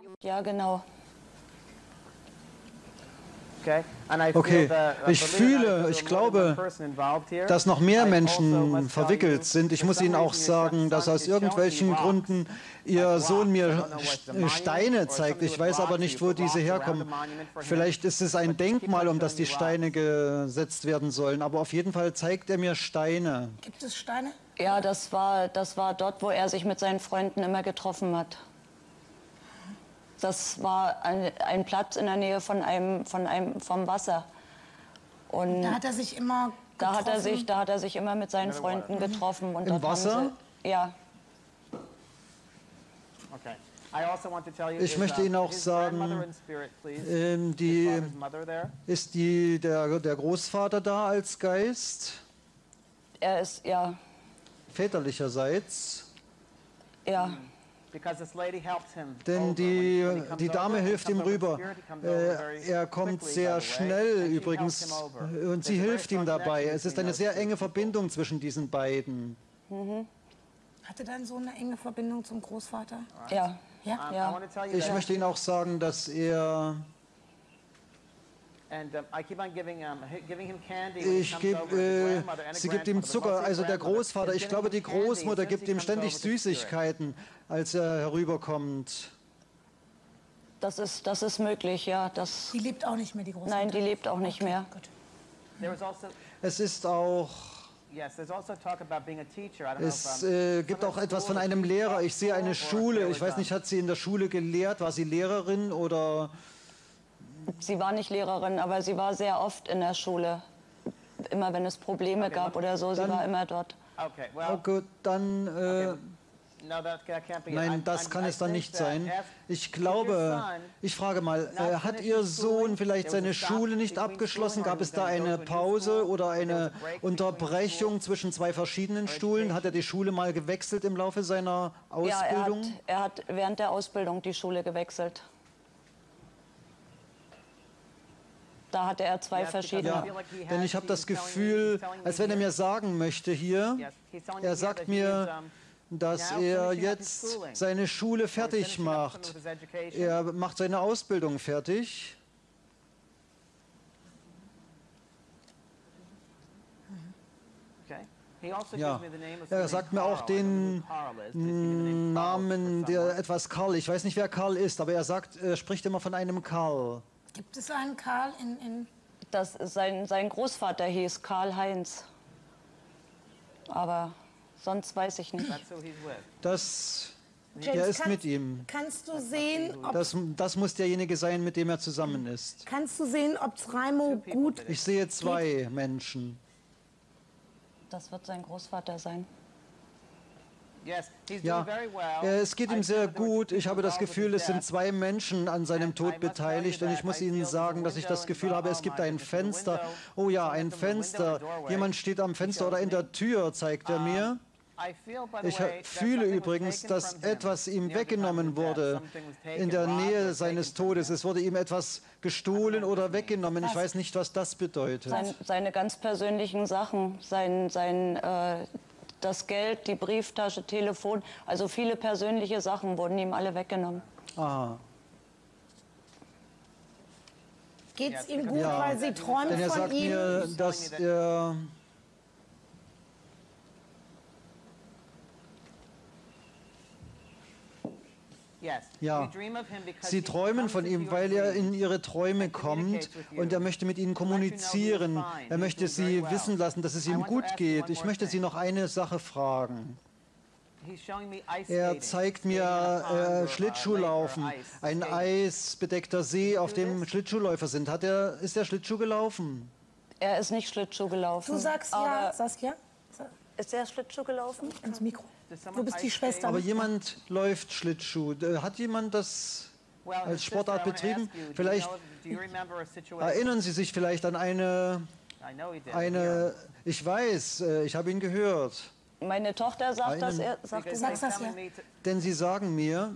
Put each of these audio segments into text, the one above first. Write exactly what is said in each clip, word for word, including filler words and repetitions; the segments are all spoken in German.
Ja, genau. Okay, ich fühle, ich glaube, dass noch mehr Menschen verwickelt sind. Ich muss Ihnen auch sagen, dass aus irgendwelchen Gründen Ihr Sohn mir Steine zeigt. Ich weiß aber nicht, wo diese herkommen. Vielleicht ist es ein Denkmal, um das die Steine gesetzt werden sollen. Aber auf jeden Fall zeigt er mir Steine. Gibt es Steine? Ja, das war, das war dort, wo er sich mit seinen Freunden immer getroffen hat. Das war ein, ein Platz in der Nähe von einem, von einem, vom Wasser. Und da hat er sich immer getroffen? Da hat er sich, da hat er sich immer mit seinen Freunden getroffen. Und im Wasser? Sie, ja. Ich möchte Ihnen auch sagen, ähm, die, ist die, der, der Großvater da als Geist? Er ist, ja. Väterlicherseits? Ja. Denn die, die Dame hilft ihm rüber. Äh, er kommt sehr schnell übrigens und sie hilft ihm dabei. Es ist eine sehr enge Verbindung zwischen diesen beiden. Mhm. Hatte dein Sohn eine enge Verbindung zum Großvater? Ja. Ja? Ja. Ich möchte Ihnen auch sagen, dass er... Ich gebe, äh, sie gibt ihm Zucker, also der Großvater, ich glaube, die Großmutter gibt ihm ständig Süßigkeiten, als er herüberkommt. Das ist, das ist möglich, ja. Das die lebt auch nicht mehr, die Großmutter? Nein, die lebt auch nicht mehr. Es ist auch... Es äh, gibt auch etwas von einem Lehrer. Ich sehe eine Schule. Ich weiß nicht, hat sie in der Schule gelehrt? War sie Lehrerin oder... Sie war nicht Lehrerin, aber sie war sehr oft in der Schule. Immer wenn es Probleme gab oder so, sie dann, war immer dort. Oh gut, dann... Äh, nein, das kann es dann nicht sein. Ich glaube, ich frage mal, äh, hat Ihr Sohn vielleicht seine Schule nicht abgeschlossen? Gab es da eine Pause oder eine Unterbrechung zwischen zwei verschiedenen Schulen? Hat er die Schule mal gewechselt im Laufe seiner Ausbildung? Ja, er hat, er hat während der Ausbildung die Schule gewechselt. Da hatte er zwei verschiedene. Ja, denn ich habe das Gefühl, als wenn er mir sagen möchte hier, er sagt mir, dass er jetzt seine Schule fertig macht. Er macht seine Ausbildung fertig. Ja, er sagt mir auch den Namen, der etwas Karl, ich weiß nicht, wer Karl ist, aber er sagt, er spricht immer von einem Karl. Gibt es einen Karl in... in das, sein, sein Großvater hieß Karl-Heinz. Aber sonst weiß ich nicht. Das, James, er ist kannst, mit ihm. Kannst du sehen, ob... Das, das muss derjenige sein, mit dem er zusammen ist. Kannst du sehen, ob Raimo gut... Ich sehe zwei Menschen. Das wird sein Großvater sein. Ja, es geht ihm sehr gut. Ich habe das Gefühl, es sind zwei Menschen an seinem Tod beteiligt. Und ich muss Ihnen sagen, dass ich das Gefühl habe, es gibt ein Fenster. Oh ja, ein Fenster. Jemand steht am Fenster oder in der Tür, zeigt er mir. Ich fühle übrigens, dass etwas ihm weggenommen wurde in der Nähe seines Todes. Es wurde ihm etwas gestohlen oder weggenommen. Ich weiß nicht, was das bedeutet. Sein, seine ganz persönlichen Sachen, sein... sein äh das Geld, die Brieftasche, Telefon, also viele persönliche Sachen wurden ihm alle weggenommen. Aha. Geht es ihm gut, ja, weil Sie träumt denn er von sagt ihm? Mir, dass er Ja, Sie träumen von ihm, weil er in Ihre Träume kommt und er möchte mit Ihnen kommunizieren. Er möchte Sie wissen lassen, dass es ihm gut geht. Ich möchte Sie noch eine Sache fragen. Er zeigt mir äh, Schlittschuhlaufen, ein eisbedeckter See, auf dem Schlittschuhläufer sind. Hat er, ist er Schlittschuh gelaufen? Er ist nicht Schlittschuh gelaufen. Du sagst ja, Saskia? Ist er Schlittschuh gelaufen? Ins Mikro. Du bist die Schwester. Aber jemand läuft Schlittschuh. Hat jemand das als Sportart betrieben? Vielleicht erinnern Sie sich vielleicht an eine, eine ich weiß, ich habe ihn gehört. Meine Tochter sagt, Einen, dass er... Sagt du sagst das ja. Denn Sie sagen mir,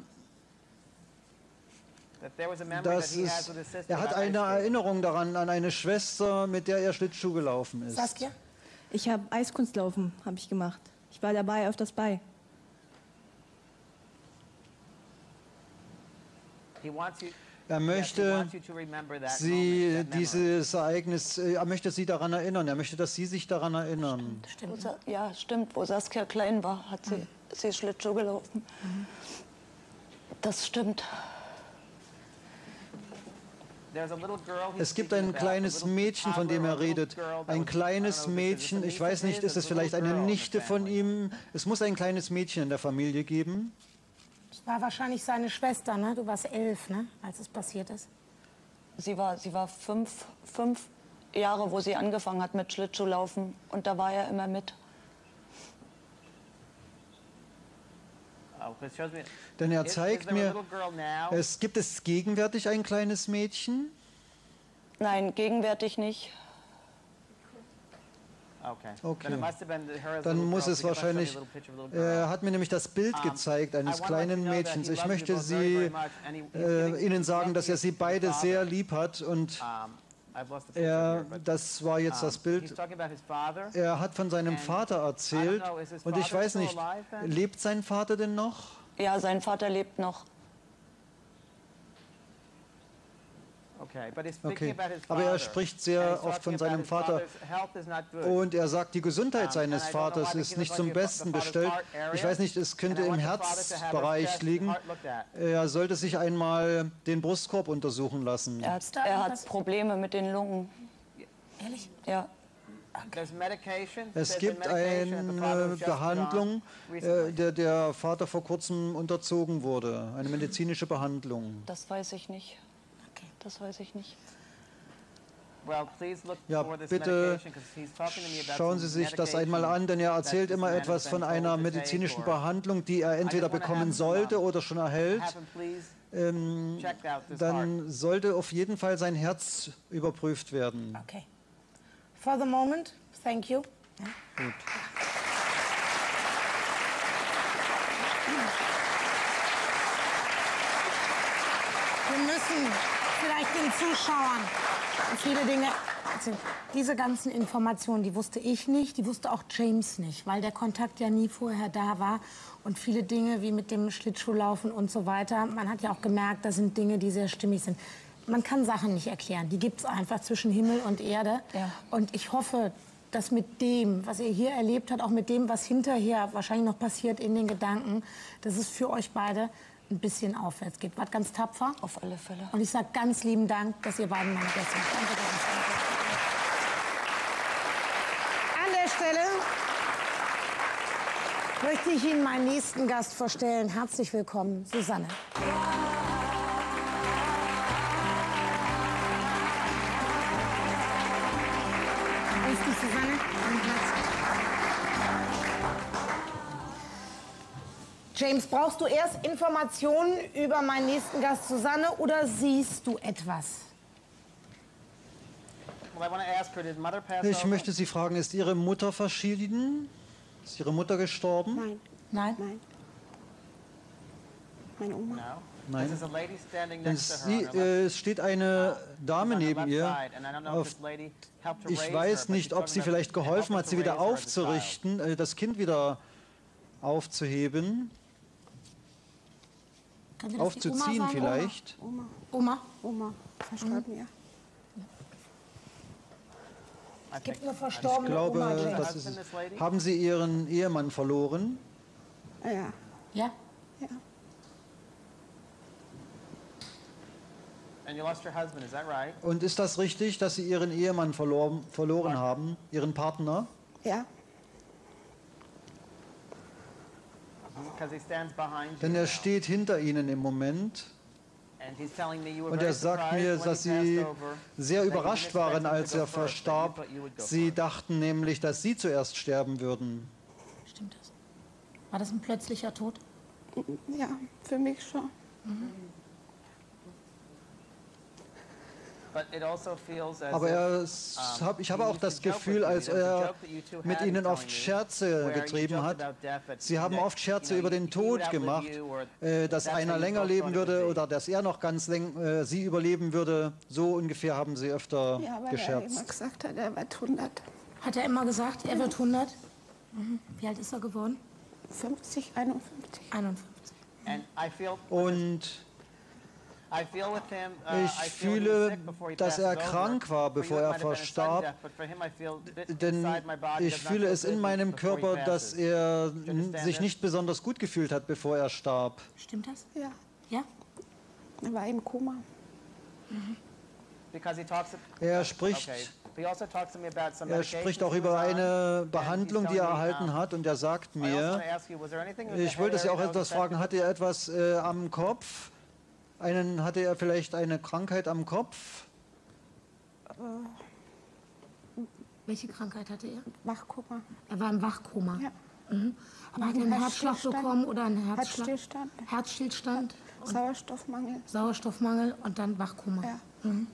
dass es, er hat eine Erinnerung daran, an eine Schwester, mit der er Schlittschuh gelaufen ist. Saskia? Ich habe Eiskunstlaufen, habe ich gemacht. Ich war dabei, öfters bei. Er möchte sie, dieses Ereignis, er möchte sie daran erinnern. Er möchte, dass sie sich daran erinnern. Stimmt, stimmt. Ja, stimmt. Wo Saskia klein war, hat sie, mhm. sie Schlittschuh gelaufen. Mhm. Das stimmt. Es gibt ein kleines Mädchen, von dem er redet. Ein kleines Mädchen, ich weiß nicht, ist es vielleicht eine Nichte von ihm? Es muss ein kleines Mädchen in der Familie geben. Das war wahrscheinlich seine Schwester, ne? Du warst elf, ne? Als es passiert ist. Sie war, sie war fünf, fünf Jahre, wo sie angefangen hat mit Schlittschuhlaufen. Und da war er immer mit. Denn er zeigt mir, es gibt es gegenwärtig ein kleines Mädchen? Nein, gegenwärtig nicht. Okay. Dann muss es wahrscheinlich, er hat mir nämlich das Bild gezeigt eines kleinen Mädchens. Ich möchte Sie, äh, Ihnen sagen, dass er sie beide sehr lieb hat und er, das war jetzt das Bild, er hat von seinem Vater erzählt und ich weiß nicht, lebt sein Vater denn noch? Ja, sein Vater lebt noch. Okay, aber er spricht sehr oft von seinem Vater und er sagt, die Gesundheit seines Vaters ist nicht zum Besten bestellt. Ich weiß nicht, es könnte im Herzbereich liegen. Er sollte sich einmal den Brustkorb untersuchen lassen. Er hat, er hat Probleme mit den Lungen. Ehrlich? Ja. Es gibt eine Behandlung, äh, der der Vater vor kurzem unterzogen wurde, eine medizinische Behandlung. Das weiß ich nicht. Das weiß ich nicht. Ja, bitte schauen Sie sich das einmal an, denn er erzählt immer etwas von einer medizinischen Behandlung, die er entweder bekommen sollte oder schon erhält. Ähm, dann sollte auf jeden Fall sein Herz überprüft werden. Okay. For the moment, thank you. Ja. Gut. Wir müssen vielleicht den Zuschauern viele Dinge erzählen. Diese ganzen Informationen, die wusste ich nicht, die wusste auch James nicht, weil der Kontakt ja nie vorher da war. Und viele Dinge wie mit dem Schlittschuhlaufen und so weiter, man hat ja auch gemerkt, das sind Dinge, die sehr stimmig sind. Man kann Sachen nicht erklären, die gibt es einfach zwischen Himmel und Erde. Ja. Und ich hoffe, dass mit dem, was ihr hier erlebt habt, auch mit dem, was hinterher wahrscheinlich noch passiert in den Gedanken, dass es für euch beide ein bisschen aufwärts geht. Wart ganz tapfer. Auf alle Fälle. Und ich sage ganz lieben Dank, dass ihr beiden meine Gäste seid. Danke, danke. An der Stelle möchte ich Ihnen meinen nächsten Gast vorstellen. Herzlich willkommen, Susanne. Grüß dich, Susanne. Am Platz. James, brauchst du erst Informationen über meinen nächsten Gast Susanne oder siehst du etwas? Ich möchte Sie fragen, ist Ihre Mutter verschieden? Ist Ihre Mutter gestorben? Nein. Nein? Nein. Meine Oma. Nein. Es, sie, äh, es steht eine Dame neben ihr. Auf, ich weiß nicht, ob sie vielleicht geholfen hat, sie wieder aufzurichten, äh, das Kind wieder aufzuheben. Aufzuziehen vielleicht. Oma. Oma? Oma. Verstorben, ja. Es gibt eine Ich verstorbene glaube, Oma, James. das ist, haben Sie Ihren Ehemann verloren? Ja. Ja? Ja. Und ist das richtig, dass Sie Ihren Ehemann verloren, verloren haben, Ihren Partner? Ja. Denn er steht hinter Ihnen im Moment. Und er sagt mir, dass Sie sehr überrascht waren, als er verstarb. Sie dachten nämlich, dass Sie zuerst sterben würden. Stimmt das? War das ein plötzlicher Tod? Ja, für mich schon. Mhm. Aber er, hab, ich habe auch das Gefühl, als er mit Ihnen oft Scherze getrieben hat. Sie haben oft Scherze über den Tod gemacht, äh, dass einer länger leben würde oder dass er noch ganz läng, äh, Sie überleben würde. So ungefähr haben Sie öfter Ja, weil gescherzt. er immer gesagt hat, er wird hundert. Hat er immer gesagt, er wird hundert? Mhm. Wie alt ist er geworden? fünfzig, einundfünfzig. einundfünfzig. Und Ich fühle, dass er krank war, bevor er verstarb, denn ich fühle es in meinem Körper, dass er sich nicht besonders gut gefühlt hat, bevor er starb. Stimmt das? Ja, Ja? er war im Koma. Mhm. Er spricht, er spricht auch über eine Behandlung, die er erhalten hat, und er sagt mir, ich wollte Sie auch etwas fragen, hatte er etwas äh, am Kopf? Einen, hatte er vielleicht eine Krankheit am Kopf? Welche Krankheit hatte er? Wachkoma. Er war im Wachkoma. Ja. Mhm. Aber hat er einen Herzschlag Herzstillstand. bekommen oder einen Herzschlag? Herzstillstand. Herzstillstand. Und Sauerstoffmangel. Sauerstoffmangel und dann Wachkoma. Ja. Mhm.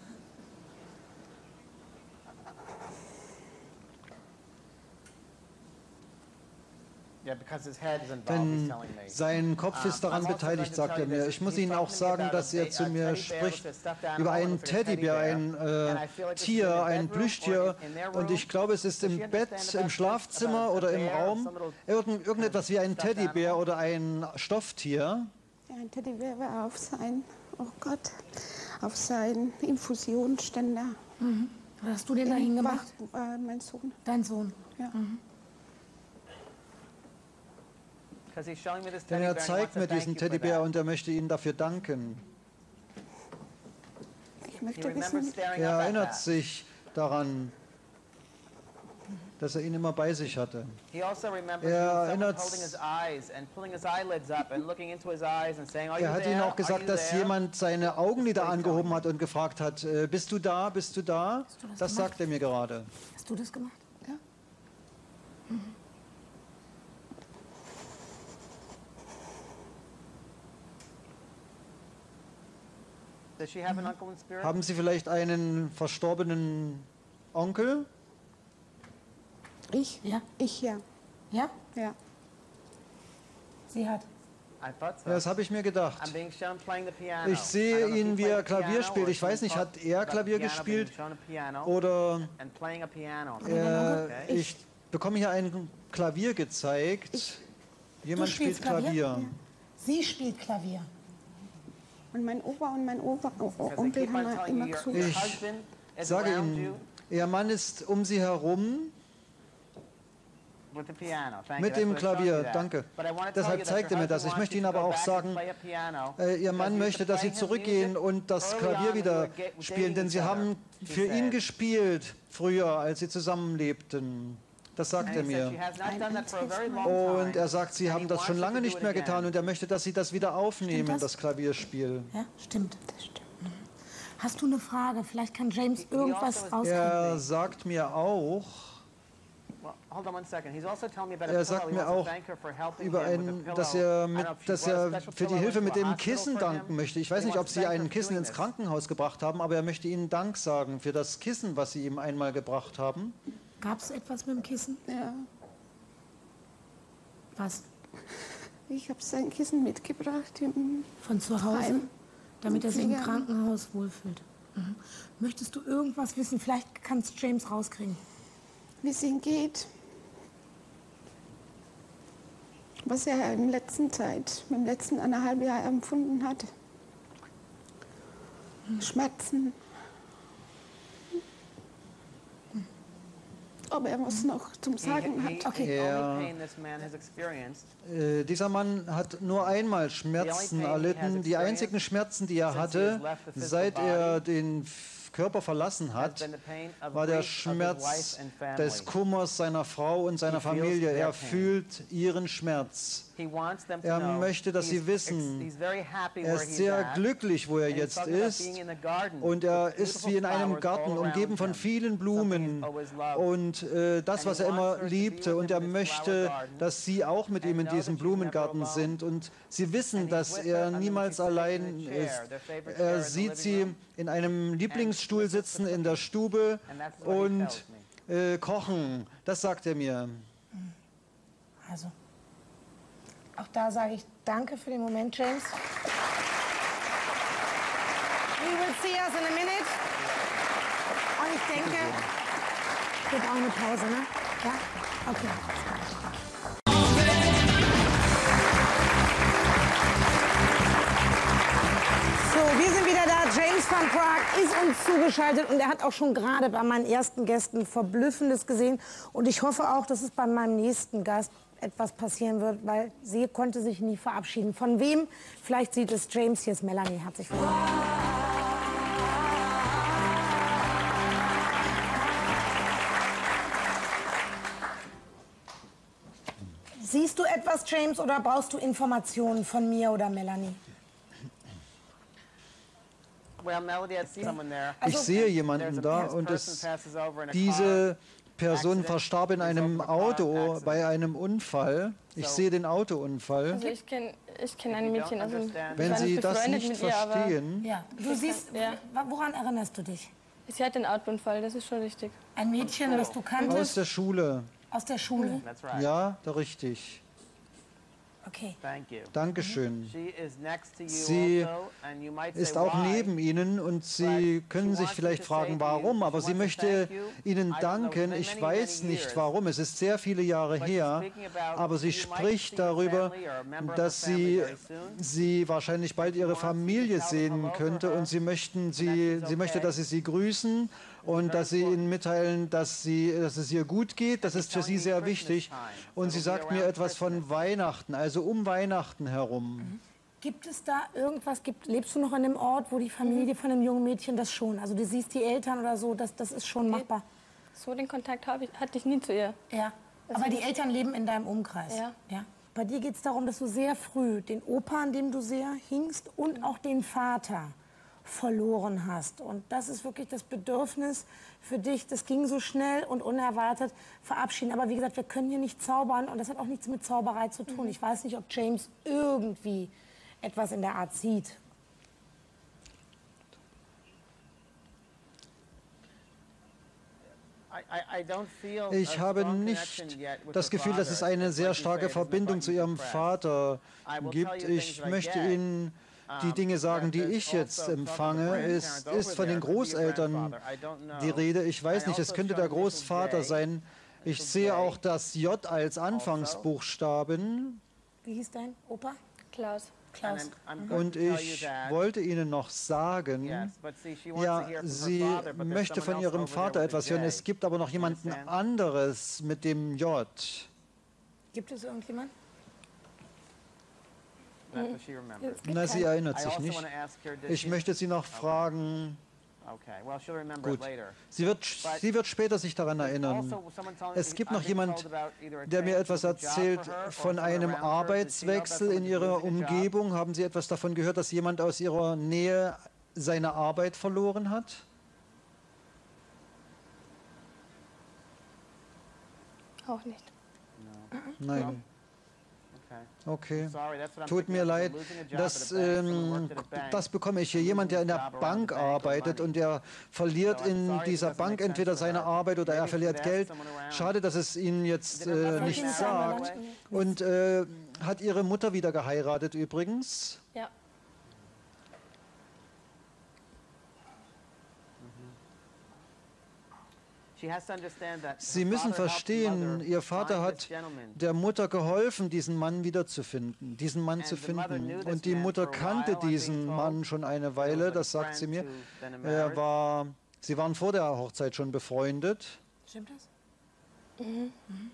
Denn sein Kopf ist daran beteiligt, sagt er mir. Ich muss Ihnen auch sagen, dass er zu mir spricht über einen Teddybär, ein äh, Tier, ein Plüschtier. Und ich glaube, es ist im Bett, im Schlafzimmer oder im Raum irgend, irgendetwas wie ein Teddybär oder ein Stofftier. Ja, ein Teddybär war auf sein, oh Gott, auf seinen Infusionsständer. Mhm. Was hast du denn da hingemacht? Äh, mein Sohn. Dein Sohn. Ja. Mhm. Denn er zeigt mir diesen Teddybär und er möchte Ihnen dafür danken. Ich möchte wissen, Er erinnert sich daran, dass er ihn immer bei sich hatte. Er erinnert, er hat ihnen auch gesagt, dass jemand seine Augenlider angehoben hat und gefragt hat, äh, bist du da, bist du da? Hast du das Das gemacht? sagt er mir gerade. Hast du das gemacht? Ja. Mhm. Haben Sie vielleicht einen verstorbenen Onkel? ich? Ja. Ich ja. Ja? Ja. Sie hat. Ja, das habe ich mir gedacht. Ich sehe ihn, wie er Klavier spielt. Ich weiß nicht, hat er Klavier gespielt oder äh, ich bekomme hier ein Klavier gezeigt. Jemand Du spielt spielst Klavier? Klavier. Ja. Sie spielt Klavier. Und mein Opa und mein Opa, o o Onkel haben immer gesucht. Ich sage Ihnen, Ihr Mann ist um Sie herum mit dem Klavier. Danke. Deshalb zeigt er mir das. Ich möchte Ihnen aber auch sagen, äh, Ihr Mann möchte, dass Sie zurückgehen und das Klavier wieder spielen, denn Sie haben für ihn gespielt früher, als Sie zusammenlebten. Das sagt er mir. Und er sagt, Sie haben das schon lange nicht mehr getan und er möchte, dass Sie das wieder aufnehmen, das? das Klavierspiel. Ja, stimmt. Das stimmt. Hast du eine Frage? Vielleicht kann James irgendwas rauskriegen. Er sagt mir auch, er sagt mir auch über einen, dass er, mit, dass er für die Hilfe mit dem Kissen danken möchte. Ich weiß nicht, ob Sie ein Kissen ins Krankenhaus gebracht haben, aber er möchte Ihnen Dank sagen für das Kissen, was Sie ihm einmal gebracht haben. Gab es etwas mit dem Kissen? Ja. Was? Ich habe sein Kissen mitgebracht. Im Von zu Hause? Heim. Damit er sich im Ja. Krankenhaus wohlfühlt. Mhm. Möchtest du irgendwas wissen? Vielleicht kannst James rauskriegen. Wie es ihm geht. Was er in der letzten Zeit, im letzten eineinhalb Jahr empfunden hat. Schmerzen. Ob er was noch zum Sagen hat. Okay. Er, äh, dieser Mann hat nur einmal Schmerzen erlitten. Die einzigen Schmerzen, die er hatte, seit er den Körper verlassen hat, war der Schmerz des Kummers seiner Frau und seiner Familie. Er fühlt ihren Schmerz. Er möchte, dass sie wissen, er ist sehr glücklich, wo er jetzt ist. Und er ist wie in einem Garten, umgeben von vielen Blumen. Und äh, das, was er immer liebte. Und er möchte, dass sie auch mit ihm in diesem Blumengarten sind. Und sie wissen, dass er niemals allein ist. Er sieht sie in einem Lieblingsstuhl sitzen in der Stube und äh, kochen. Das sagt er mir. Also, auch da sage ich danke für den Moment, James. We will see us in a minute. Und ich denke, wird auch eine Pause, ne? Ja? Okay. So, wir sind wieder da. James van Praagh ist uns zugeschaltet und er hat auch schon gerade bei meinen ersten Gästen Verblüffendes gesehen. Und ich hoffe auch, dass es bei meinem nächsten Gast etwas passieren wird, weil sie konnte sich nie verabschieden. Von wem? Vielleicht sieht es James. Hier ist Melanie. Herzlich willkommen. Siehst du etwas, James, oder brauchst du Informationen von mir oder Melanie? Ich sehe jemanden da und es, diese Person verstarb in einem Auto bei einem Unfall. Ich sehe den Autounfall. Also ich kenne ich kenn ein Mädchen, also Wenn Sie das nicht verstehen, ja, du siehst, ja. Woran erinnerst du dich? Sie hat den Autounfall, das ist schon richtig. Ein Mädchen, das du kanntest? Aus der Schule. Aus der Schule? Ja, da richtig. Okay. Dankeschön. Sie ist auch neben Ihnen und Sie können sich vielleicht fragen, warum, aber sie möchte Ihnen danken. Ich weiß nicht warum, es ist sehr viele Jahre her, aber sie spricht darüber, dass sie, sie wahrscheinlich bald ihre Familie sehen könnte und sie, möchten sie, sie möchte, dass Sie sie grüßen und dass Sie ihnen mitteilen, dass, sie, dass es ihr gut geht. Das ist für sie sehr wichtig. Und sie sagt mir etwas von Weihnachten, also um Weihnachten herum. Gibt es da irgendwas, gibt, lebst du noch an dem Ort, wo die Familie von dem jungen Mädchen das schon, also du siehst die Eltern oder so, das, das ist schon machbar? So den Kontakt habe ich, hatte ich nie zu ihr. Ja, aber die Eltern leben in deinem Umkreis? Ja. Ja. Bei dir geht es darum, dass du sehr früh den Opa, an dem du sehr hingst, und auch den Vater verloren hast. Und das ist wirklich das Bedürfnis für dich. Das ging so schnell und unerwartet verabschieden. Aber wie gesagt, wir können hier nicht zaubern und das hat auch nichts mit Zauberei zu tun. Ich weiß nicht, ob James irgendwie etwas in der Art sieht. Ich habe nicht das Gefühl, dass es eine sehr starke Verbindung zu Ihrem Vater gibt. Ich möchte Ihnen die Dinge sagen, die ich jetzt empfange. Es ist von den Großeltern die Rede. Ich weiß nicht, es könnte der Großvater sein. Ich sehe auch das J als Anfangsbuchstaben. Wie hieß dein Opa? Klaus. Klaus. Und ich wollte Ihnen noch sagen, ja, sie möchte von ihrem Vater etwas hören. Es gibt aber noch jemanden anderes mit dem J. Gibt es irgendjemand? Na, sie erinnert sich nicht. Ich möchte sie noch fragen. Gut. Sie wird, sie wird später sich daran erinnern. Es gibt noch jemand, der mir etwas erzählt von einem Arbeitswechsel in Ihrer Umgebung. Haben Sie etwas davon gehört, dass jemand aus Ihrer Nähe seine Arbeit verloren hat? Auch nicht. Nein. Okay, tut mir leid, das, ähm, das bekomme ich hier. Jemand, der in der Bank arbeitet und der verliert in dieser Bank entweder seine Arbeit oder er verliert Geld. Schade, dass es Ihnen jetzt äh, nicht sagt. Und äh, hat Ihre Mutter wieder geheiratet übrigens? Ja. Sie müssen verstehen, Ihr Vater hat der Mutter geholfen, diesen Mann wiederzufinden, diesen Mann zu finden. Und die Mutter kannte diesen Mann schon eine Weile, das sagt sie mir. Er war, sie waren vor der Hochzeit schon befreundet. Stimmt das? Mhm. Mhm.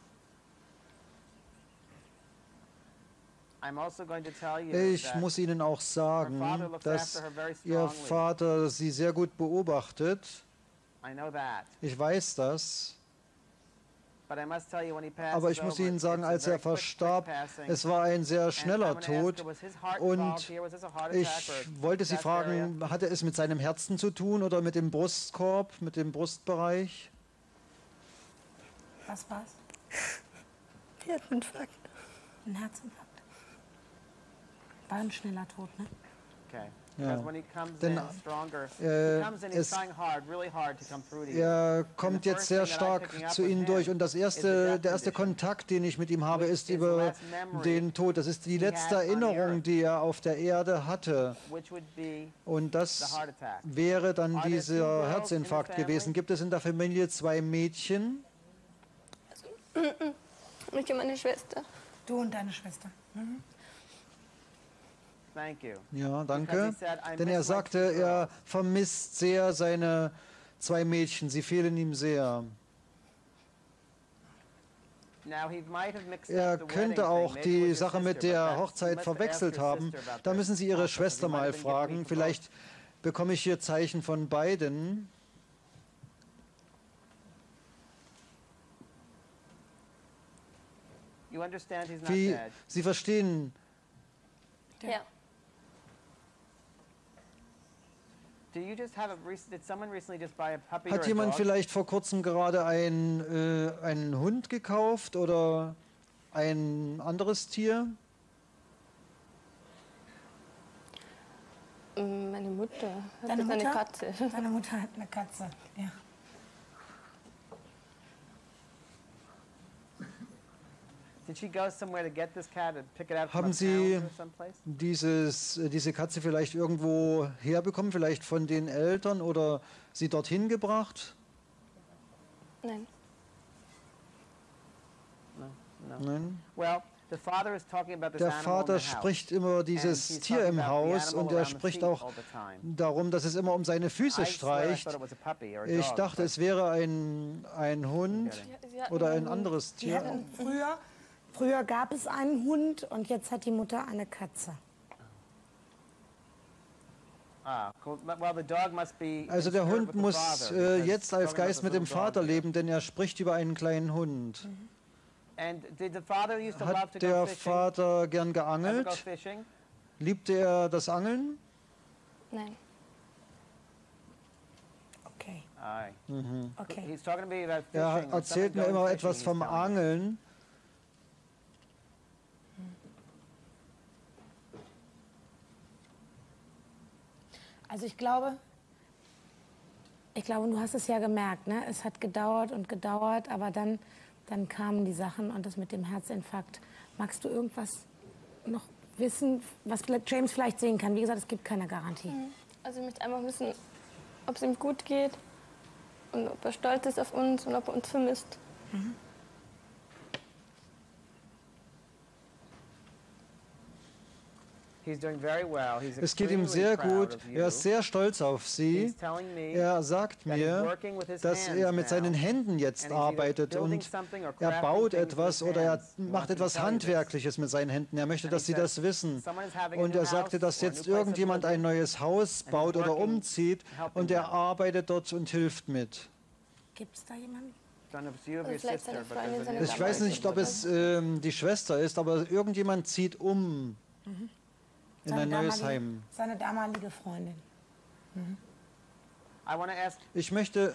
Ich muss Ihnen auch sagen, dass Ihr Vater Sie sehr gut beobachtet. Ich weiß das. Aber ich muss Ihnen sagen, als er verstarb, es war ein sehr schneller Tod. Und ich wollte Sie fragen, hatte es mit seinem Herzen zu tun oder mit dem Brustkorb, mit dem Brustbereich? Was war's? Herzinfarkt. Ein Herzinfarkt. War ein schneller Tod, ne? Ja. Denn äh, es, er kommt jetzt sehr stark zu Ihnen durch und das erste, der erste Kontakt, den ich mit ihm habe, ist über den Tod. Das ist die letzte Erinnerung, die er auf der Erde hatte. Und das wäre dann dieser Herzinfarkt gewesen. Gibt es in der Familie zwei Mädchen? Ich und meine Schwester. Du und deine Schwester. Mhm. Ja, danke. Denn er sagte, er vermisst sehr seine zwei Mädchen. Sie fehlen ihm sehr. Er könnte auch die Sache mit der Hochzeit verwechselt haben. Da müssen Sie Ihre Schwester mal fragen. Vielleicht bekomme ich hier Zeichen von beiden. Wie, Sie verstehen, Ja. hat jemand vielleicht vor kurzem gerade ein, äh, einen Hund gekauft oder ein anderes Tier? Mm, Meine Mutter hat Deine jetzt eine Mutter? Katze. Deine Mutter hat eine Katze. Ja. Haben Sie dieses, äh, diese Katze vielleicht irgendwo herbekommen, vielleicht von den Eltern oder sie dorthin gebracht? Nein. Nein. Der Der Vater spricht immer dieses Tier im Haus und er spricht auch darum, dass es immer um seine Füße streicht. Ich dachte, es wäre ein, ein Hund Sie hatten oder ein einen Hund. anderes Die Tier. hatten früher, früher gab es einen Hund und jetzt hat die Mutter eine Katze. Also der Hund muss äh, jetzt als Geist mit dem Vater leben, denn er spricht über einen kleinen Hund. Hat der Vater gern geangelt? Liebte er das Angeln? Nein. Okay. Mhm. Okay. Er erzählt mir immer etwas vom Angeln. Also ich glaube, ich glaube, du hast es ja gemerkt, ne? Es hat gedauert und gedauert, aber dann, dann kamen die Sachen und das mit dem Herzinfarkt. Magst du irgendwas noch wissen, was James vielleicht sehen kann? Wie gesagt, es gibt keine Garantie. Also ich möchte einfach wissen, ob es ihm gut geht und ob er stolz ist auf uns und ob er uns vermisst. Mhm. Es geht ihm sehr gut. Er ist sehr stolz auf Sie. Er sagt mir, dass er mit seinen Händen jetzt arbeitet und er baut etwas oder er macht etwas Handwerkliches mit seinen Händen. Er möchte, dass Sie das wissen. Und er sagte, dass jetzt irgendjemand ein neues Haus baut oder umzieht und er arbeitet dort und hilft mit. Gibt es da jemanden? Oder vielleicht seine Freundin, seine Ich weiß nicht, ob es ähm, die Schwester ist, aber irgendjemand zieht um. Mhm. In ein neues damalige, Heim. Seine damalige Freundin. Mhm. Ich möchte.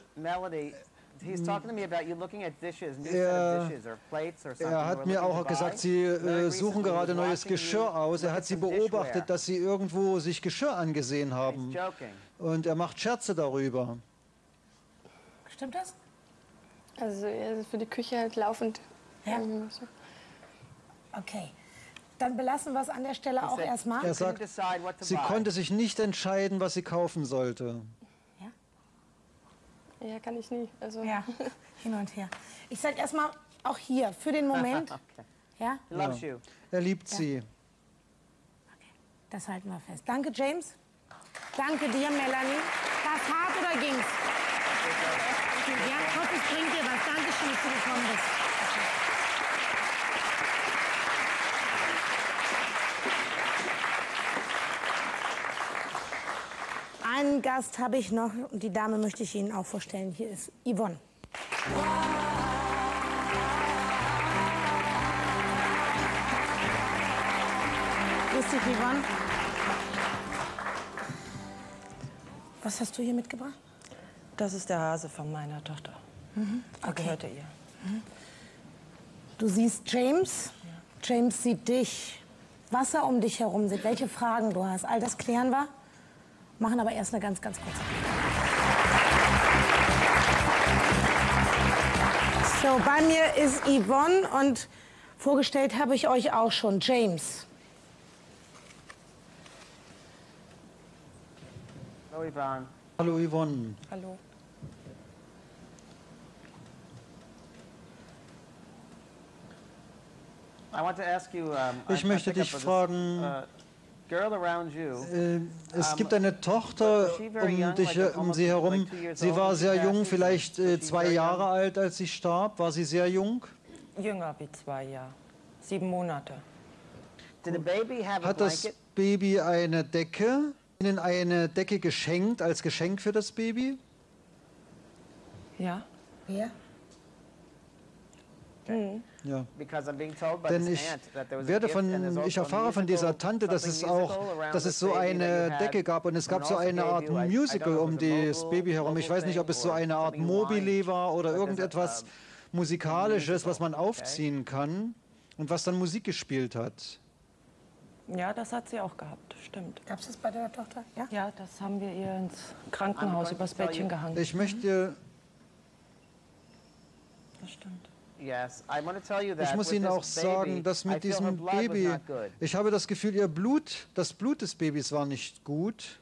Er, er hat mir auch gesagt, Sie äh, suchen gerade neues Geschirr aus. Er hat Sie beobachtet, dass Sie irgendwo sich Geschirr angesehen haben. Und er macht Scherze darüber. Stimmt das? Also er ist für die Küche halt laufend. Ja. Okay. Dann belassen wir es an der Stelle auch erstmal. Er sagt, sie konnte sich nicht entscheiden, was sie kaufen sollte. Ja, ja kann ich nie. Also. Ja, hin und her. Ich sage erstmal auch hier, für den Moment. Okay. Ja? Ja. Er liebt Ja. sie. Okay. Das halten wir fest. Danke, James. Danke dir, Melanie. War es hart oder ging's? Ja, ich hoffe, es bringt dir was. Dankeschön, dass du gekommen bist. Einen Gast habe ich noch und die Dame möchte ich Ihnen auch vorstellen. Hier ist Yvonne. Grüß dich, Yvonne. Was hast du hier mitgebracht? Das ist der Hase von meiner Tochter. Mhm. Der Okay. gehörte ihr. Du siehst James. James sieht dich. Was er um dich herum sieht, welche Fragen du hast. All das klären wir. Machen aber erst eine ganz, ganz kurze. So, bei mir ist Yvonne und vorgestellt habe ich euch auch schon James. Hallo Yvonne. Hallo Yvonne. Hallo. I want to ask you, um, Ich I- I möchte pick up dich this, fragen, uh, girl around you. Äh, es gibt eine Tochter um, dich, um sie herum. Sie war sehr jung, vielleicht äh, zwei Jahre alt, als sie starb. War sie sehr jung? Jünger wie zwei Jahre. Sieben Monate. Did the baby have a Hat das blanket? Baby eine Decke? Ihnen eine Decke geschenkt, als Geschenk für das Baby? Ja. Wer? Ja. Because I'm being told by Denn this ich aunt that there was a werde gift and there's von, also ich a erfahre von musical- dieser Tante, dass es something auch, musical around dass this es so baby that eine you had. Decke gab und es gab And so also eine gave Art you, like, I don't know Musical if it um was a das vocal- Baby herum. Ich vocal weiß nicht, ob es so thing eine or Art something you Mobile whined. war oder But there's a, irgendetwas um, Musikalisches, was man musical, okay. aufziehen kann und was dann Musik gespielt hat. Ja, das hat sie auch gehabt, stimmt. Gab es das bei der Tochter? Ja. Ja, das haben wir ihr ins Krankenhaus übers Bettchen gehangen. Ich möchte, Das stimmt. Yes, I want to tell you that ich muss with Ihnen this auch sagen, baby, dass I mit feel her diesem blood was Baby, not good. ich habe das Gefühl, ihr Blut, das Blut des Babys war nicht gut.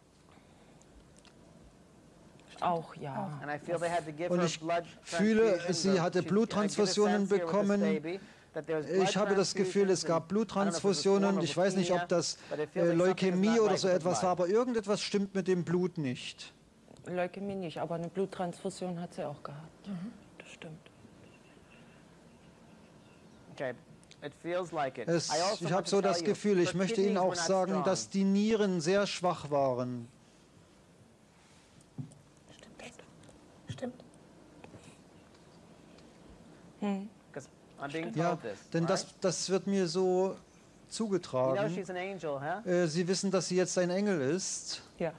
Auch ja. And I feel they had to give Und her ich blood fühle, transfusions sie or hatte she- I get a Bluttransfusionen sense here with this bekommen. baby that there was blood Ich habe das Gefühl, es gab Bluttransfusionen. Ich weiß nicht, ob das äh, Leukämie oder so etwas war, aber irgendetwas stimmt mit dem Blut nicht. Leukämie nicht, aber eine Bluttransfusion hat sie auch gehabt. Das stimmt. Okay. It feels like it. Es, I also ich want habe to so tell das you, Gefühl, ich her möchte Ihnen kidneys auch were not sagen, strong. dass die Nieren sehr schwach waren. Stimmt. Because I'm being Ja, told this. denn das, right? das wird mir so You know zugetragen. she's an angel, huh? Äh, Sie wissen, dass sie jetzt ein Engel ist. Ja.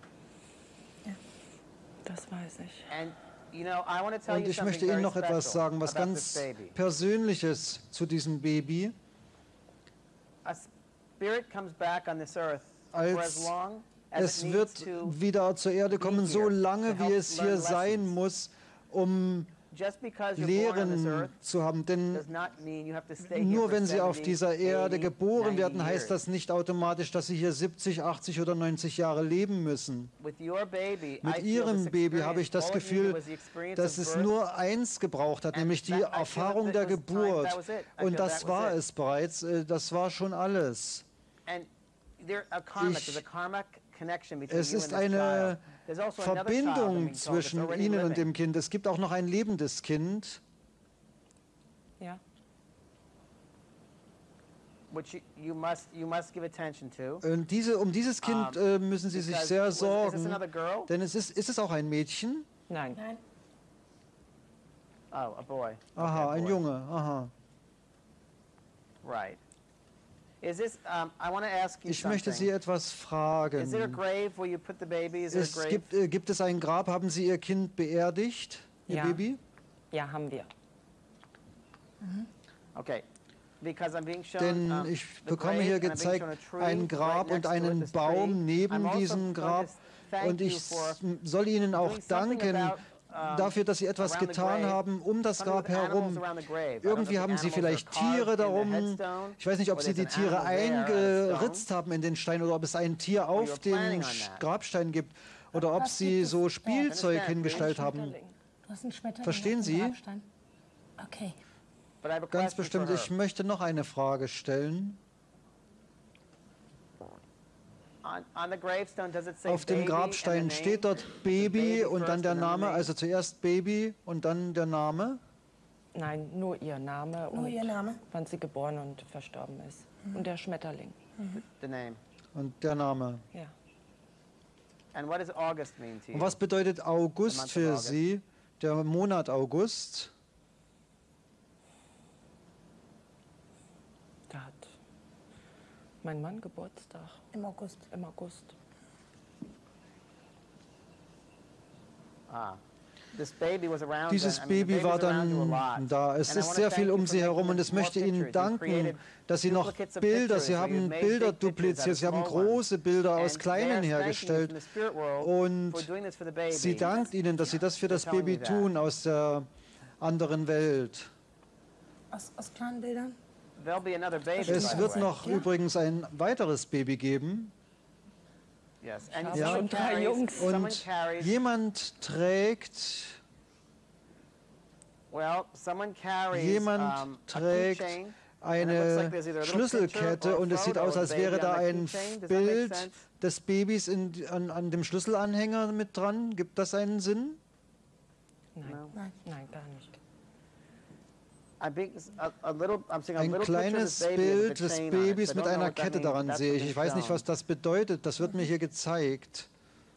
Das weiß ich. And you know, I want to tell Und you ich something möchte Ihnen very noch etwas special sagen, was about this ganz baby. Persönliches zu diesem Baby. A spirit comes back on this earth for Als as long as Es it wird needs to. wieder zur Erde kommen, so here lange to wie help es learn hier sein lessons. muss, um Just because you're born on this Lehren earth zu haben. Denn does not mean you have to stay here nur for wenn Sie auf seventy, dieser Erde eighty, geboren ninety werden, heißt years. das nicht automatisch, dass Sie hier siebzig, achtzig oder neunzig Jahre leben müssen. With your baby, Mit I feel Ihrem this Baby habe ich experience, das all it Gefühl, needed was the experience dass of es birth. nur eins gebraucht hat, And nämlich die that- I feel Erfahrung that der was time, Geburt. that was it. I feel Und das that was war it. es bereits, äh, das war schon alles. And there a karmic, Ich- there's a karmic connection between Es you ist and this eine child. There's also another child, I'm Verbindung being told, that's zwischen already Ihnen und living. dem Kind. Es gibt auch noch ein lebendes Kind. Ja. Which you, you must you must give attention to. Und diese, um dieses Kind äh, müssen Sie sich Because sehr was- Is sorgen. this another girl? Denn es ist, ist es auch ein Mädchen? Nein. Nein. Oh, a boy. Aha, Okay, ein boy. Junge. Aha. Right. Is this? Um, I want to ask you Ich möchte Sie something. etwas Is there a fragen. grave where you put the baby? Is there a Es grave? gibt, äh, gibt es ein Grab? Haben Sie Ihr Kind beerdigt? Ihr Ja. Baby? Ja, haben wir. Okay. Because I'm being shown, Denn um, ich the bekomme grave hier and I'm being gezeigt shown a tree ein right Grab next und to it, einen this tree. Baum I'm neben also diesem going to Grab. thank Und you ich for soll Ihnen auch doing something danken about, um, dafür, dass Sie etwas around the getan grave, haben um das something Grab with animals herum. around the grave. I don't know if Irgendwie the haben Sie animals vielleicht are carved Tiere in the darum. headstone, Ich weiß nicht, ob or Sie die there's an Tiere animal there on the eingeritzt stone. haben in den Stein oder ob es ein Tier you auf were dem planning on that. Grabstein gibt oder ob Was Sie gibt es? so Äh, Spielzeug Understand, hingestellt haben. Schmetterling. Du hast einen Schmetterling. Verstehen auf dem Sie? Grabstein? Okay. But I have a Ganz question bestimmt. for Ich möchte noch eine Frage stellen. her. On, on the gravestone, does it say Auf dem baby and the Grabstein name? steht dort Baby Baby und dann first der and then the Name, name? also zuerst Baby und dann der Name. Nein, nur ihr Name Nur und Ihr Name? wann sie geboren und verstorben ist. Und der Schmetterling. The name. Und der Name. Ja. And what does August mean to you? Und was bedeutet The August month of für August. Sie, der Monat August? Da hat mein Mann Geburtstag Im August. im August. Ah. This baby was around Dieses then. I mean, the Baby war was around you a dann lot. da. Es And I ist wanna sehr thank viel you um for Sie making herum und es more möchte Ihnen pictures. You've danken, created dass Sie noch duplicates of Bilder, pictures, Sie or you've haben made Bilder big pictures dupliziert, out Sie of haben small ones. große Bilder aus And kleinen they are thanking you hergestellt from the spirit world und for doing this for the baby. sie dankt Ihnen, dass Sie das für das telling me Baby that. tun aus der anderen Welt. Aus, aus kleinen Bildern? There'll be another baby, by Es the wird way. noch übrigens ein weiteres Baby geben Yes. And habe Ja. someone schon drei carries- Jungs. someone und carries- jemand trägt, well, someone carries, jemand um, a trägt keychain eine Schlüsselkette und es sieht aus, als wäre da ein Bild des Babys in, an, an dem Schlüsselanhänger mit dran. Gibt das einen Sinn? Nein, nein, nein, gar nicht. Ein kleines Bild des Babys mit einer Kette daran sehe ich. Ich weiß nicht, was das bedeutet. Das wird mir hier gezeigt.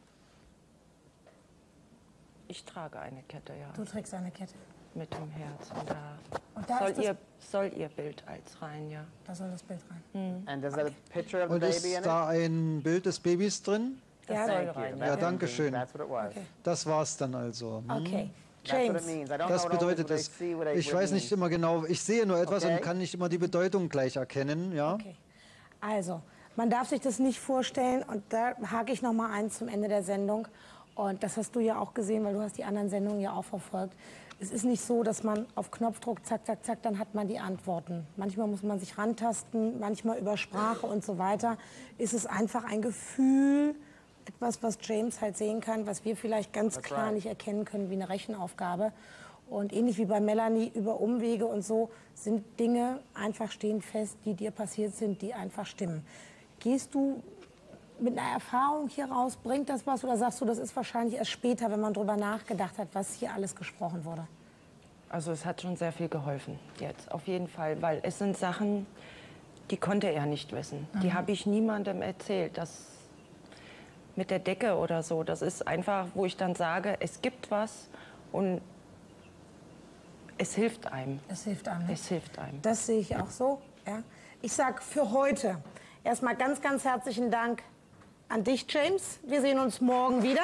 Ich trage eine Kette, ja. Du trägst eine Kette. Mit dem Herz. Und da, Und da soll, ist das- ihr, soll ihr Bild als rein, ja. Da soll das Bild rein. Und ist da ein Bild des Babys drin? Das Ja, soll Thank rein. Ja, danke schön. Okay. Das war's dann also. Hm? Okay. James, Das bedeutet es. Ich weiß nicht immer genau, ich sehe nur etwas Okay. und kann nicht immer die Bedeutung gleich erkennen. Ja? okay. Also, man darf sich das nicht vorstellen und da hake ich noch mal ein zum Ende der Sendung. Und das hast du ja auch gesehen, weil du hast die anderen Sendungen ja auch verfolgt. Es ist nicht so, dass man auf Knopfdruck, zack, zack, zack, dann hat man die Antworten. Manchmal muss man sich rantasten, manchmal über Sprache und so weiter. Ist es einfach ein Gefühl, etwas, was James halt sehen kann, was wir vielleicht ganz That's klar right. nicht erkennen können wie eine Rechenaufgabe. Und ähnlich wie bei Melanie über Umwege und so sind Dinge einfach stehen fest, die dir passiert sind, die einfach stimmen. Gehst du mit einer Erfahrung hier raus, bringt das was oder sagst du, das ist wahrscheinlich erst später, wenn man drüber nachgedacht hat, was hier alles gesprochen wurde? Also es hat schon sehr viel geholfen jetzt, auf jeden Fall. Weil es sind Sachen, die konnte er nicht wissen. Die habe ich niemandem erzählt. Das mit der Decke oder so, das ist einfach, wo ich dann sage, es gibt was und es hilft einem. Es hilft einem. ne? Es hilft einem. Das sehe ich auch so. Ja. Ich sage für heute erstmal ganz, ganz herzlichen Dank an dich, James. Wir sehen uns morgen wieder.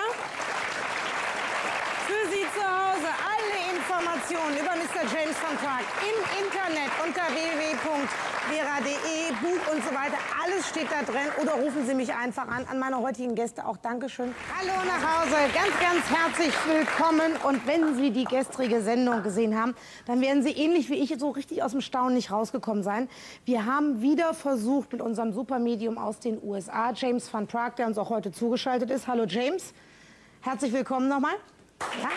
Für Sie zu Hause alle Informationen über Mister James van Praag im Internet unter w w w punkt vera punkt de, Buch und so weiter. Alles steht da drin. Oder rufen Sie mich einfach an. An meine heutigen Gäste auch Dankeschön. Hallo nach Hause. Ganz, ganz herzlich willkommen. Und wenn Sie die gestrige Sendung gesehen haben, dann werden Sie ähnlich wie ich so richtig aus dem Staunen nicht rausgekommen sein. Wir haben wieder versucht mit unserem Supermedium aus den U S A, James van Praag, der uns auch heute zugeschaltet ist. Hallo James. Herzlich willkommen nochmal. Ja.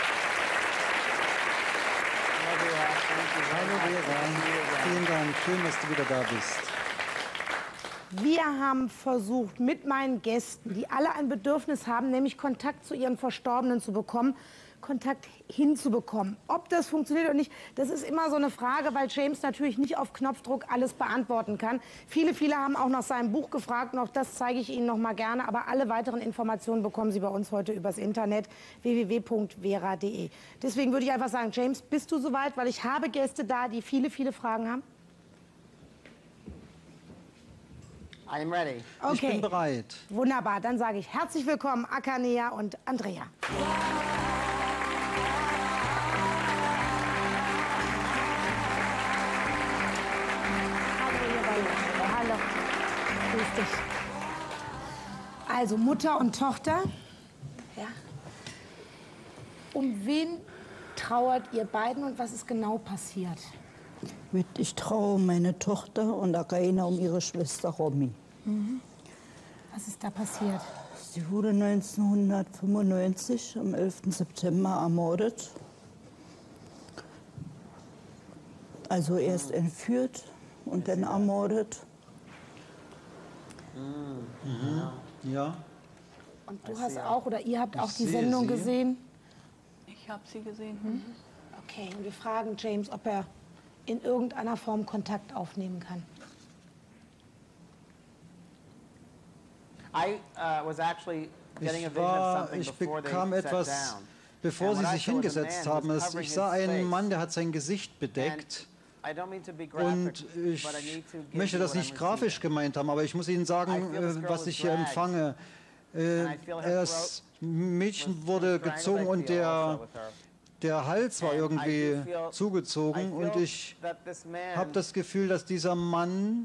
Hallo Vera. Vielen Dank. Schön, dass du wieder da bist. Wir haben versucht, mit meinen Gästen, die alle ein Bedürfnis haben, nämlich Kontakt zu ihren Verstorbenen zu bekommen, Kontakt hinzubekommen. Ob das funktioniert oder nicht, das ist immer so eine Frage, weil James natürlich nicht auf Knopfdruck alles beantworten kann. Viele, viele haben auch nach seinem Buch gefragt und auch das zeige ich Ihnen noch mal gerne. Aber alle weiteren Informationen bekommen Sie bei uns heute übers Internet w w w punkt vera punkt de. Deswegen würde ich einfach sagen, James, bist du soweit? Weil ich habe Gäste da, die viele, viele Fragen haben. I am ready. Ich bin bereit. Wunderbar, dann sage ich herzlich willkommen, Akanea und Andrea. Hallo, ihr beiden. Hallo. Grüß dich. Also Mutter und Tochter. Ja. Um wen trauert ihr beiden und was ist genau passiert? Ich traue meine Tochter und Akana um ihre Schwester Romy. Mhm. Was ist da passiert? Sie wurde neunzehnhundertfünfundneunzig am elften September ermordet. Also erst entführt und dann ermordet. Mhm. Ja. Und du hast auch, oder ihr habt Ich auch die sehe Sendung sie. gesehen? Ich habe sie gesehen. Mhm. Okay, und wir fragen James, ob er in irgendeiner Form Kontakt aufnehmen kann. I uh, was actually getting a Ich, vision of war, something ich before they bekam sat etwas, down. bevor And sie what I sich saw was a hingesetzt man haben. who was Es- covering Ich sah his einen face. Mann, der hat sein Gesicht bedeckt. I don't mean to be graphic, Und ich but I need to give möchte you das what I'm nicht grafisch gemeint haben, aber ich muss Ihnen I sagen, feel this äh, girl was was ich hier dragged. empfange. Äh, And I feel her Das Mädchen was wurde strangled. gezogen I und feel der, also with her. der Hals war And I irgendwie do feel- zugezogen I und feel ich that this man- habe das Gefühl, dass dieser Mann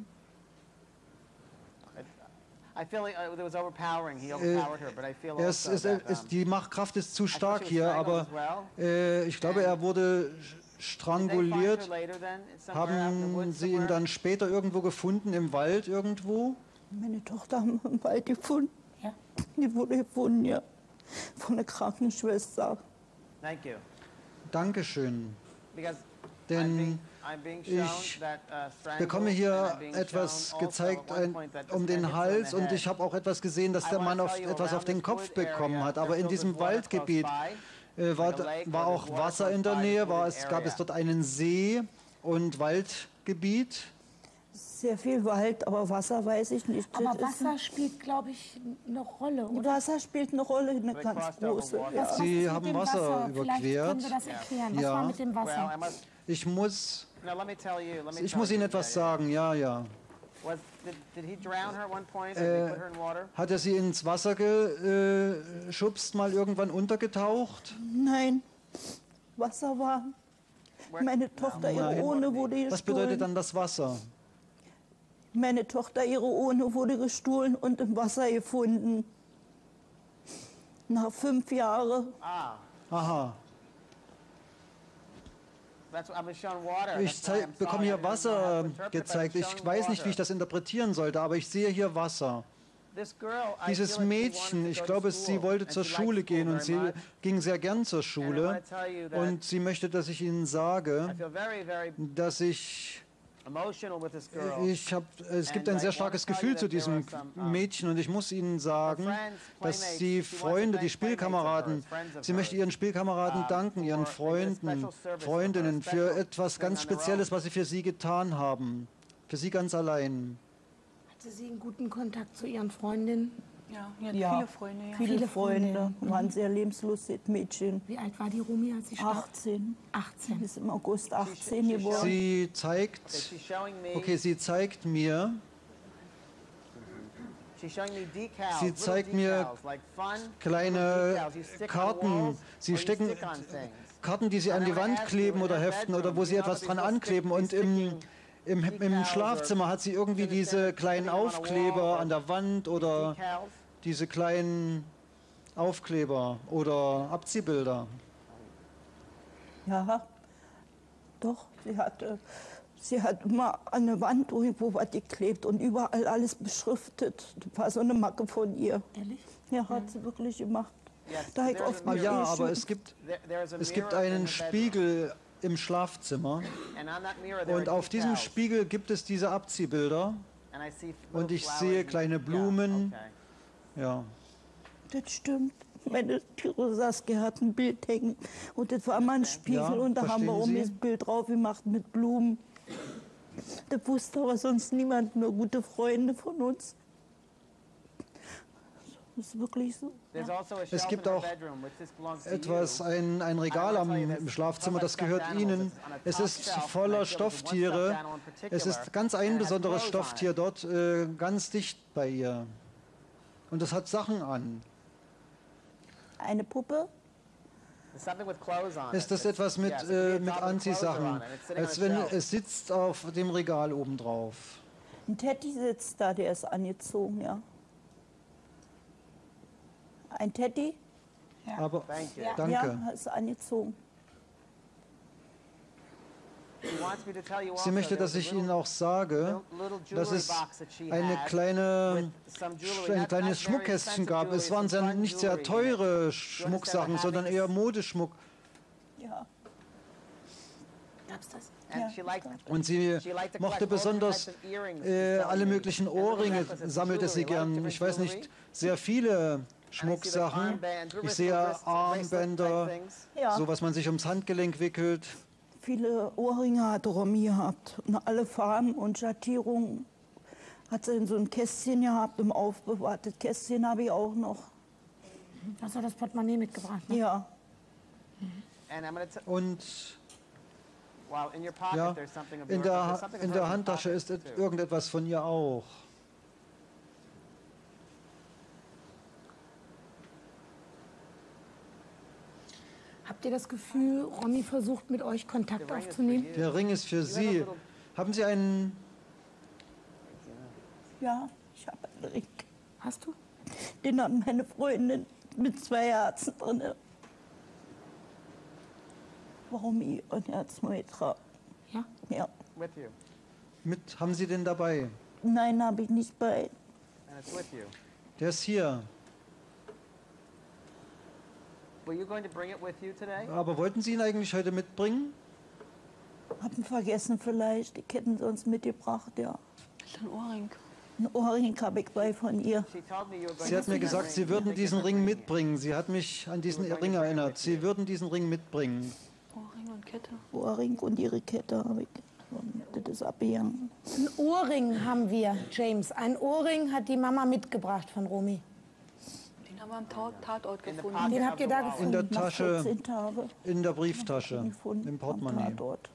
I feel like uh, it was overpowering. He Äh, overpowered her, but I feel er ist, also ist, that, ist, um, die Machtkraft ist zu stark was hier, strangled aber as well. äh, ich glaube, er wurde sch- Did they find stranguliert. her later then? Somewhere out in the Haben woods Sie ihn somewhere? dann später irgendwo gefunden, im Wald irgendwo? Meine Tochter haben wir im Wald gefunden. Ja. Die wurde gefunden, ja. Von der Krankenschwester. Thank you. Dankeschön. Because Denn ich bekomme hier etwas gezeigt ein, um den Hals und ich habe auch etwas gesehen, dass der Mann auf, etwas auf den Kopf bekommen hat. Aber in diesem Waldgebiet äh, war, war auch Wasser in der Nähe, war es, gab es dort einen See und Waldgebiet. Sehr viel Wald, aber Wasser weiß ich nicht. Aber Wasser spielt, glaube ich, eine Rolle, oder? Wasser spielt eine Rolle, eine ganz große. Was- Ja. was Sie ist haben mit dem Wasser Vielleicht überquert. können wir das erklären. Was Ja. war mit dem Wasser? Ich muss, ich muss Ihnen etwas sagen, ja, ja. Äh, hat er Sie ins Wasser geschubst, mal irgendwann untergetaucht? Nein, Wasser war. Meine Tochter, ihre Nein. Urne wurde gestohlen. Was bedeutet dann das Wasser? Meine Tochter, ihre Urne wurde gestohlen und im Wasser gefunden. Nach fünf Jahren. Aha. Ich zeig, bekomme hier Wasser gezeigt. Ich weiß nicht, wie ich das interpretieren sollte, aber ich sehe hier Wasser. Dieses Mädchen, ich glaube, sie wollte zur Schule gehen und sie ging sehr gern zur Schule. Und sie möchte, dass ich Ihnen sage, dass ich... Ich hab, es gibt ein sehr starkes Gefühl zu diesem Mädchen und ich muss Ihnen sagen, dass die Freunde, die Spielkameraden, sie möchte ihren Spielkameraden danken, ihren Freunden, Freundinnen für etwas ganz Spezielles, was sie für sie getan haben. Für sie ganz allein. Hatte sie einen guten Kontakt zu ihren Freundinnen? Ja, ja, Ja, viele Freunde. Ja. Viele, Viele Freunde. Freunde. War ein sehr lebenslustiges Mädchen. Wie alt war die Rumi, als sie starb? achtzehn. achtzehn. Ist im August achtzehn geworden. Sie zeigt, okay, sie zeigt mir, sie zeigt mir kleine Karten. Sie stecken Karten, die sie an die Wand kleben oder heften oder wo sie etwas dran ankleben. Und im, im, im Schlafzimmer hat sie irgendwie diese kleinen Aufkleber an der Wand oder diese kleinen Aufkleber oder Abziehbilder. Ja, doch, sie hat, äh, sie hat immer an der Wand irgendwo was geklebt und überall alles beschriftet. Das war so eine Macke von ihr. Ehrlich? Ja, hat sie wirklich gemacht. Da hab ich oft Ah mit ja, ihr aber schon- es gibt, es gibt einen Spiegel im Schlafzimmer und auf diesem Spiegel gibt es diese Abziehbilder und ich sehe kleine Blumen. Ja. Das stimmt. Meine Tiro Saskia hat ein Bild hängen und das war mal ein Spiegel Ja, und da haben wir verstehen oben Sie? das Bild drauf gemacht mit Blumen. Das wusste aber sonst niemand, nur gute Freunde von uns. Das ist wirklich so. Es gibt auch etwas, ein, ein Regal am, im Schlafzimmer, das gehört Ihnen. Es ist voller Stofftiere. Es ist ganz ein besonderes Stofftier dort, äh, ganz dicht bei ihr. Und es hat Sachen an. Eine Puppe? Ist das etwas mit, äh, mit Anziehsachen? Als wenn es sitzt auf dem Regal obendrauf. Ein Teddy sitzt da, der ist angezogen, ja. Ein Teddy? Aber danke. Ja, ist angezogen. Sie möchte, dass ich Ihnen auch sage, dass es eine kleine, ein kleines Schmuckkästchen gab. Es waren sehr, nicht sehr teure Schmucksachen, sondern eher Modeschmuck. Ja. Gab's das? Und sie mochte besonders äh, alle möglichen Ohrringe, sammelte sie gern. Ich weiß nicht, sehr viele Schmucksachen. Ich sehe Armbänder, Ja. so was man sich ums Handgelenk wickelt. Viele Ohrringe hat Romy gehabt. Und alle Farben und Schattierungen hat sie in so ein Kästchen gehabt, im aufbewahrtes Kästchen habe ich auch noch. Hast du das Portemonnaie mitgebracht? Ne? Ja. Und ja, in der, in der Handtasche ist et- irgendetwas von ihr auch. Habt ihr das Gefühl, Romy versucht mit euch Kontakt aufzunehmen? Der Ring ist für Sie. Haben Sie einen... Ja, ich habe einen Ring. Hast du? Den hat meine Freundin mit zwei Herzen drin. Warum ich ein Herz neu trage? Ja? Ja. Mit, haben Sie den dabei? Nein, habe ich nicht bei. Der ist hier. Aber wollten Sie ihn eigentlich heute mitbringen? Hab ihn vergessen vielleicht. Die hätten sie uns mitgebracht, ja. Das ist ein Ohrring. Ein Ohrring habe ich bei von ihr. Sie hat mir gesagt, Sie würden diesen Ring mitbringen. Sie hat mich an diesen Ring erinnert. Sie würden diesen Ring mitbringen. Ohrring und Kette. Ohrring und ihre Kette habe ich. Das ist abgegangen. Ein Ohrring haben wir, James. Ein Ohrring hat die Mama mitgebracht von Romy. Den haben wir am Ta- Tatort gefunden. Den habt ihr da gefunden? In der Nach Tasche, vierzehn Tage in der Brieftasche, gefunden, im am Portemonnaie. Tatort.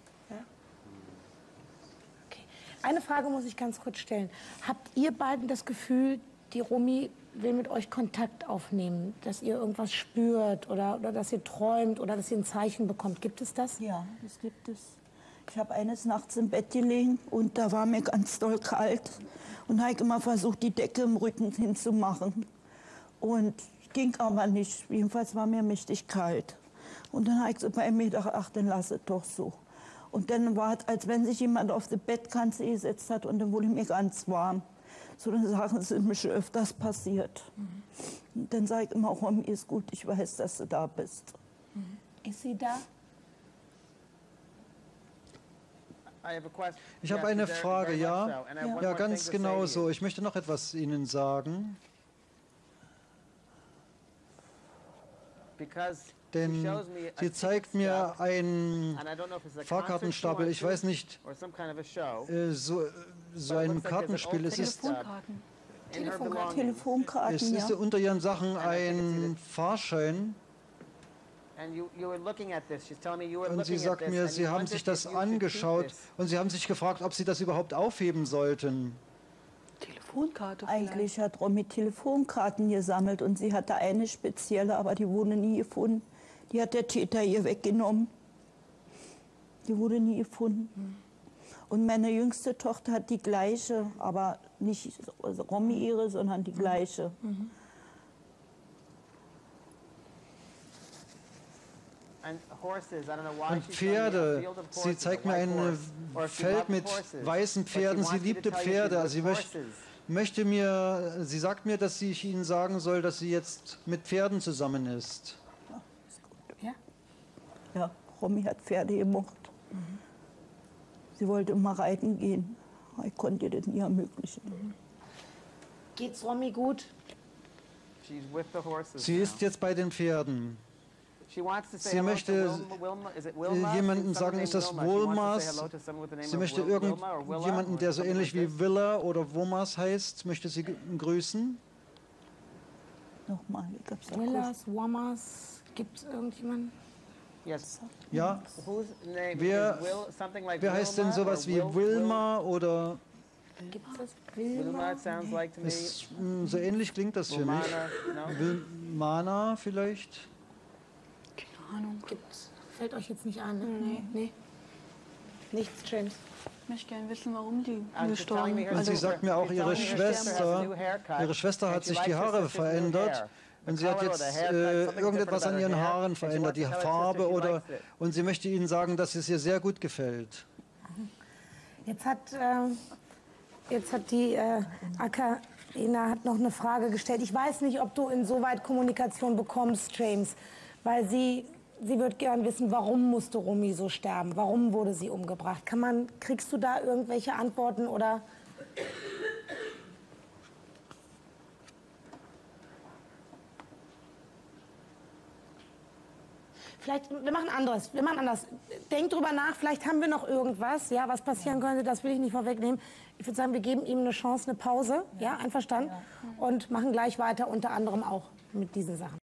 Okay. Eine Frage muss ich ganz kurz stellen. Habt ihr beiden das Gefühl, die Romy will mit euch Kontakt aufnehmen? Dass ihr irgendwas spürt oder, oder dass ihr träumt oder dass ihr ein Zeichen bekommt? Gibt es das? Ja, das gibt es. Ich habe eines Nachts im Bett gelegen und da war mir ganz doll kalt. Und habe immer versucht, die Decke im Rücken hinzumachen. Und ging aber nicht. Jedenfalls war mir mächtig kalt. Und dann habe ich so bei mir gedacht, ach, dann lass es doch so. Und dann war es, als wenn sich jemand auf die Bettkante gesetzt hat und dann wurde mir ganz warm. So eine Sachen sind mir schon öfters passiert. Mhm. Und dann sage ich immer, Romy, ist gut, ich weiß, dass du da bist. Mhm. Ist sie da? Ich habe eine Frage, ja? Ja, ganz genau so. Ich möchte noch etwas Ihnen sagen. Denn sie zeigt mir einen Fahrkartenstapel. Ich weiß nicht, äh, so, so ein Kartenspiel. Es ist, Telefonkarten, Telefonkarten, es ist ja. unter ihren Sachen ein Fahrschein. Und sie sagt mir, sie haben sich das angeschaut und sie haben sich gefragt, ob sie das überhaupt aufheben sollten. Telefonkarte? Eigentlich hat Romy Telefonkarten gesammelt und sie hatte eine spezielle, aber die wurde nie gefunden. Die hat der Täter ihr weggenommen. Die wurde nie gefunden. Und meine jüngste Tochter hat die gleiche, aber nicht Romy ihre, sondern die gleiche. Mhm. Und Pferde. Sie zeigt mir ein Feld mit weißen Pferden. Sie liebte Pferde. Also sie möchte, möchte mir, sie sagt mir, dass ich Ihnen sagen soll, dass sie jetzt mit Pferden zusammen ist. Ja? Ja, Romy hat Pferde gemocht. Mhm. Sie wollte immer reiten gehen. Ich konnte ihr das nie ermöglichen. Mhm. Geht's Romy gut? Sie ist jetzt bei den Pferden. Sie möchte jemanden sagen, ist das Wilmas? Sie möchte irgendjemanden, der so ähnlich wie Willa oder Womas heißt, möchte sie grüßen? Nochmal, Willas, Womas, gibt es irgendjemanden? Ja. Wer, wer heißt denn sowas wie Wilma oder... Gibt es das? Wilma? Ist, so ähnlich klingt das für mich. Wilmana vielleicht? Ahnung. Gibt's, fällt euch jetzt nicht ein? Ne? Nee. nee. Nichts, James. Ich möchte gerne wissen, warum die gestorben ist. Und sie sagt mir auch, ihre Schwester, ihre Schwester hat sich die Haare verändert. Und sie hat jetzt äh, irgendetwas an ihren Haaren verändert, die Farbe oder... Und sie möchte Ihnen sagen, dass es ihr sehr gut gefällt. Jetzt hat, äh, jetzt hat die äh, Akarina hat noch eine Frage gestellt. Ich weiß nicht, ob du insoweit Kommunikation bekommst, James, weil sie... Sie wird gern wissen, warum musste Romy so sterben? Warum wurde sie umgebracht? Kann man, kriegst du da irgendwelche Antworten oder? Vielleicht, wir machen anderes. Wir machen anders. Denk drüber nach. Vielleicht haben wir noch irgendwas, ja, was passieren könnte. Das will ich nicht vorwegnehmen. Ich würde sagen, wir geben ihm eine Chance, eine Pause, ja, einverstanden, und machen gleich weiter, unter anderem auch mit diesen Sachen.